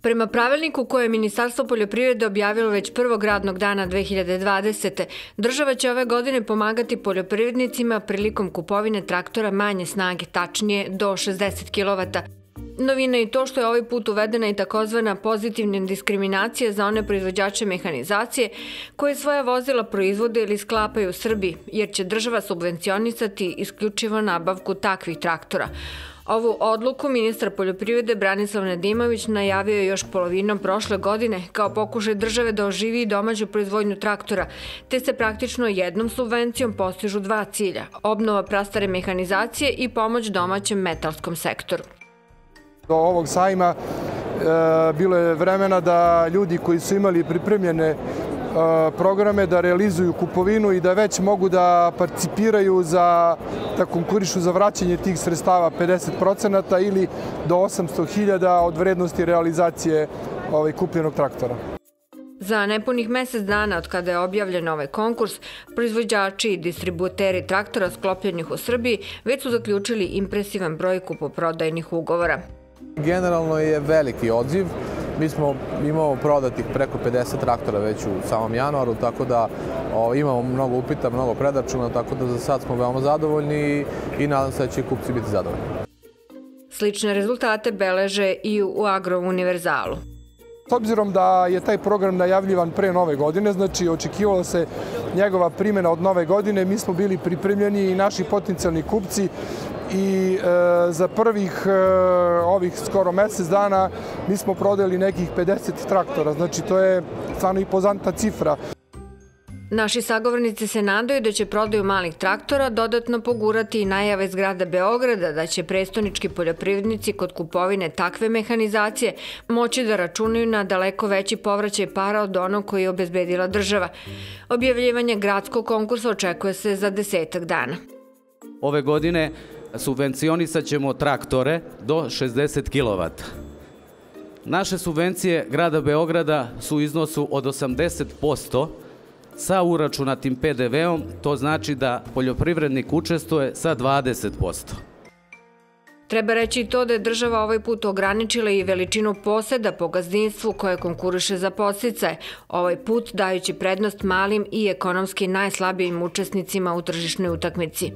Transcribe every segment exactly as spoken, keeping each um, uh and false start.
Prema pravilniku koje je Ministarstvo poljoprivrede objavilo već prvog radnog dana dve hiljade dvadesete. država će ove godine pomagati poljoprivrednicima prilikom kupovine traktora manje snage, tačnije do šezdeset kilovata. Novina je i to što je ovaj put uvedena i takozvana pozitivna diskriminacija za one proizvođače mehanizacije koje svoja vozila proizvode ili sklapaju u Srbiji, jer će država subvencionisati isključivo nabavku takvih traktora. Ovu odluku ministar poljoprivrede Branislav Nedimović najavio je još polovinom prošle godine kao pokušaj države da oživi domaću proizvodnju traktora, te se praktično jednom subvencijom postižu dva cilja – obnova prastare mehanizacije i pomoć domaćem metalskom sektoru. Do ovog sajma bilo je vremena da ljudi koji su imali pripremljene programe da realizuju kupovinu i da već mogu da participiraju za, da konkurišu za vraćanje tih sredstava pedeset procenata ili do osamsto hiljada od vrednosti realizacije ovaj, kupljenog traktora. Za nepunih mesec dana od kada je objavljen ovaj konkurs, proizvođači i distributeri traktora sklopljenih u Srbiji već su zaključili impresivan broj kupoprodajnih ugovora. Generalno je veliki odziv. Mi smo imamo prodatih preko pedeset traktora već u samom januaru, tako da o, imamo mnogo upita, mnogo predračuna, tako da za sad smo veoma zadovoljni i, i nadam se da će kupci biti zadovoljni. Slične rezultate beleže i u Agrouniverzalu. S obzirom da je taj program najavljivan pre nove godine, znači očekivalo se njegova primjena od nove godine, mi smo bili pripremljeni i naši potencijalni kupci i e, za prvih e, ovih skoro mesec dana mi smo prodali nekih pedeset traktora, znači to je stvarno impozantna cifra. Naši sagovornici se nadaju da će prodaju malih traktora dodatno pogurati i najave iz grada Beograda da će prestonički poljoprivrednici kod kupovine takve mehanizacije moći da računaju na daleko veći povraćaj para od onog koji je obezbedila država. Objavljivanje gradskog konkursa očekuje se za desetak dana. Ove godine subvencionisat ćemo traktore do šezdeset kilovata. Naše subvencije grada Beograda su u iznosu od osamdeset posto sa uračunatim pe de veom, to znači da poljoprivrednik učestvuje sa dvadeset posto. Treba reći i to da je država ovaj put ograničila i veličinu poseda po gazdinstvu koje konkuriše za podsticaje, ovaj put dajući prednost malim i ekonomski najslabijim učesnicima u tržišnoj utakmici.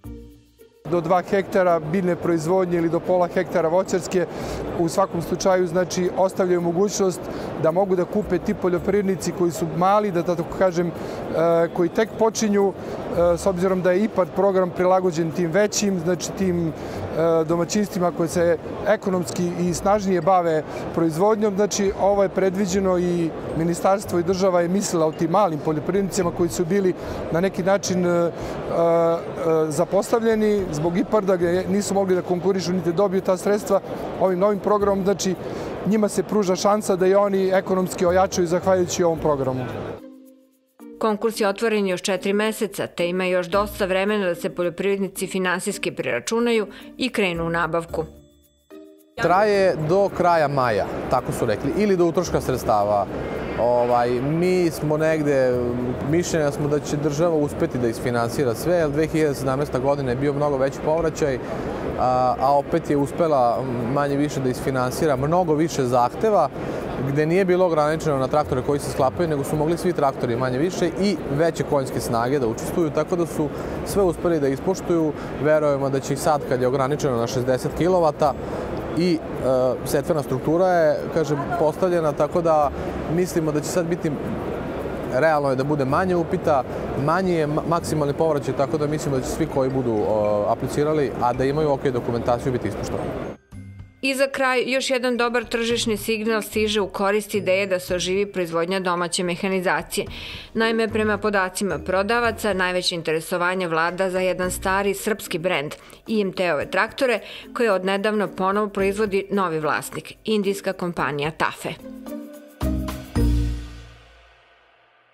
Do dva hektara biljne proizvodnje ili do pola hektara voćarske u svakom slučaju znači ostavljaju mogućnost da mogu da kupe ti poljoprivrednici koji su mali, da tako kažem, koji tek počinju, s obzirom da je IPARD program prilagođen tim većim, znači tim domaćinstvima koje se ekonomski i snažnije bave proizvodnjom. Znači ovo je predviđeno i ministarstvo i država je mislila o tim malim poljoprivrednicima koji su bili na neki način zapostavljeni zbog IPARD-a gdje nisu mogli da konkurišu niti dobiju ta sredstva. Ovim novim programom, znači njima se pruža šansa da i oni ekonomski ojačaju zahvaljujući ovom programu. Konkurs je otvoren još četiri meseca, te ima još dosta vremena da se poljoprivrednici finansijski preračunaju i krenu u nabavku. Traje do kraja maja, tako su rekli, ili do utroška sredstava. Ovaj, mi smo negde, mišljenja smo da će država uspeti da isfinansira sve, jer dve hiljade sedamnaesta. godine je bio mnogo veći povraćaj, a, a opet je uspela manje više da isfinansira mnogo više zahteva, gde nije bilo ograničeno na traktore koji se sklapaju, nego su mogli svi traktori manje više i veće konjske snage da učestvuju, tako da su sve uspeli da ispoštuju. Verujemo da će i sad, kad je ograničeno na šezdeset kilovata, i e, setvena struktura je, kažem, postavljena, tako da mislimo da će sad biti, realno je da bude manje upita, manji je maksimalni povraćaj, tako da mislimo da će svi koji budu o, aplicirali, a da imaju ok dokumentaciju, biti ispoštovani. I za kraj, još jedan dobar tržišni signal stiže u korist ideje da se oživi proizvodnja domaće mehanizacije. Naime, prema podacima prodavaca, najveće interesovanje vlada za jedan stari srpski brend, I M T-ove traktore, koje odnedavno ponovo proizvodi novi vlasnik, indijska kompanija Tafe.